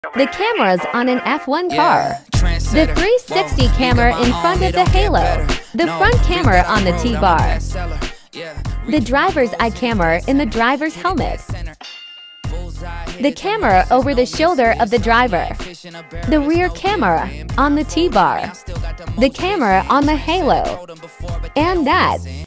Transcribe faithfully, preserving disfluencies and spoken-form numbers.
The cameras on an F one car. The three sixty camera in front of the halo. The front camera on the T-bar. The driver's eye camera in the driver's helmet. The camera over the shoulder of the driver. The rear camera on the T-bar. The camera on the halo. And that.